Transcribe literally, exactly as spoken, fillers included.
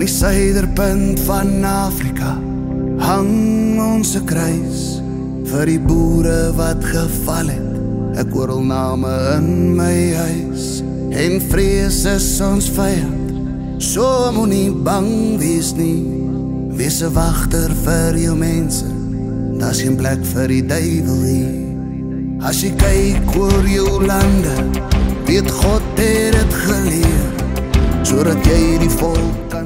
die suiderpunt van Afrika hang ons 'n kruis vir die boere wat geval het. Ek hoor al name in my huis en vrees is ons vyand. So moenie bang wees nie, wees 'n wagter vir jou mense. Daar's geen plek vir die duiwel hier. As jy kyk oor jou lande, weet God het dit geleer, sodat jy die volk kan